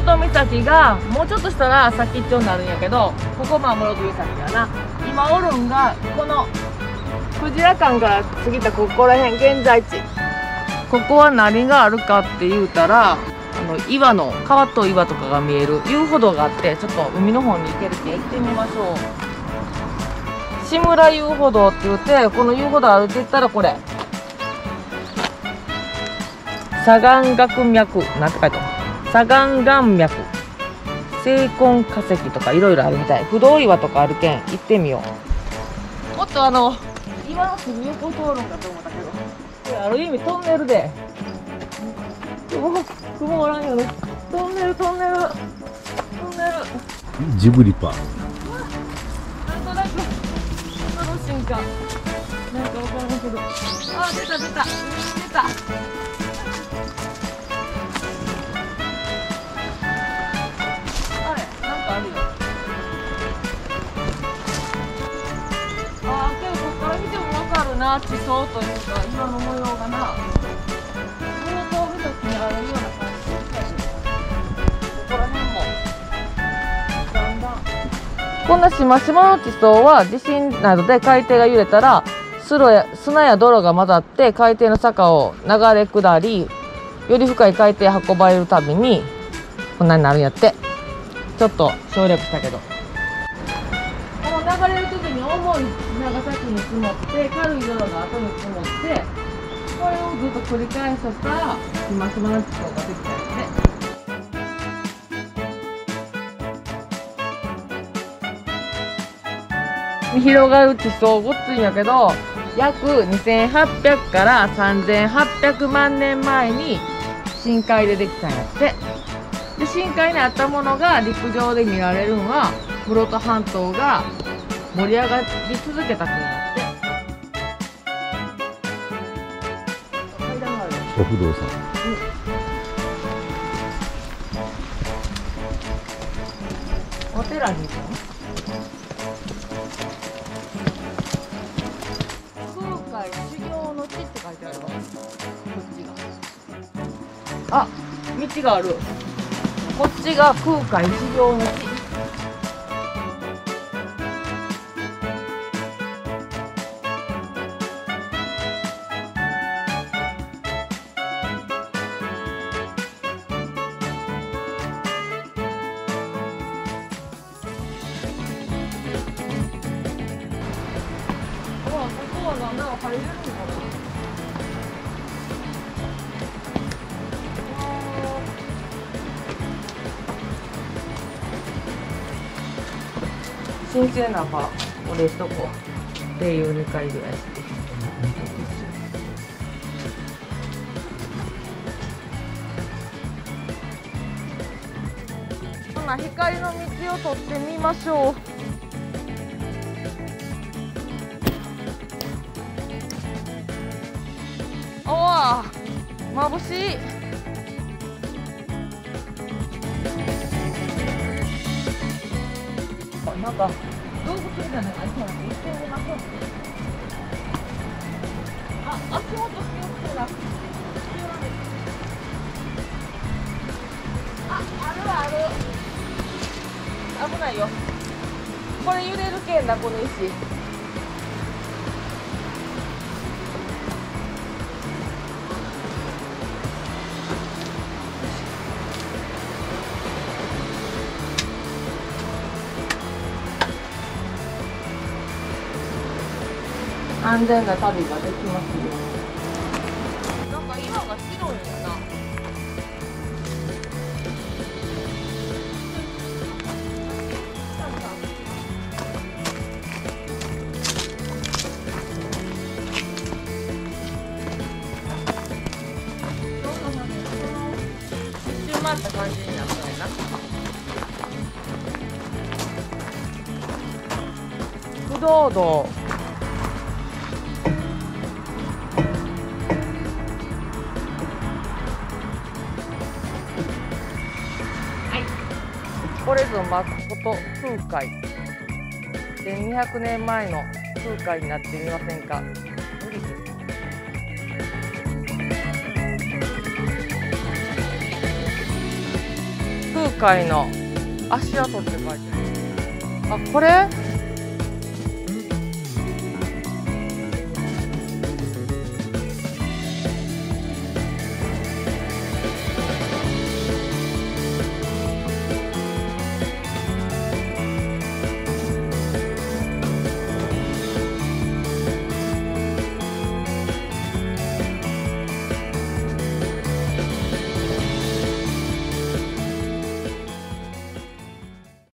戸岬がもうちょっとしたら先っちょになるんやけど、ここ室戸岬やな。今おるんがこのクジラ館から過ぎたここら辺現在地。ここは何があるかって言うたら、岩の川と岩とかが見える遊歩道があって、ちょっと海の方に行けるけん行ってみましょう。志村遊歩道って言って、この遊歩道歩いていったらこれ砂岩学脈なんて書いてある。砂岩岩脈、精根化石とかいろいろあるみたい。不動岩とかあるけん行ってみよう。もっと岩のすぐ横を通るんだと思ったけど、これある意味トンネルで、雲おらんよね。トンネルジブリパー。 なんとなく楽しいんかなんかわからんけど、あ、出たあれ、なんかあるよ。あー、けどここから見てもわかるな、地層というか岩の模様がな。室戸岬にあるような感じですね。ここら辺もだんだんこんなしましまの地層は地震などで海底が揺れたら砂や泥が混ざって海底の坂を流れ下り、より深い海底へ運ばれるたびにこんなになるんやって。ちょっと省略したけど、この流れる時に重い砂が先に積もって軽い泥が後に積もって、これをずっと繰り返したらしましまの地層ができたんやね。広がる地層ごっついんやけど、約2800から3800万年前に深海でできたんやって。で、深海にあったものが陸上で見られるのは室戸半島が盛り上がり続けたからやって。階段があるよ。 お不動産。 お寺に行くの？空海修行の地って書いてあるわ。こっちが。あ、道がある。こっちが空海修行の地。ここはなんだろう、入れるのかな。新鮮なパンこれしとこう。で2回ぐらいして。そんな光の道を取ってみましょう。おわ、眩しい。なんか動物みたいなのがいそうなんで行ってみましょう。あ、足元気をつけな。ある。危ないよ。これ揺れるけんだ、この石。安全な旅ができますよ。なんか岩が白いんやな。一周回った感じになったんやな。不動道。これぞマスコト空海。1200年前の空海になってみませんか。無理です。空貝の足跡って書いてある。あ、これ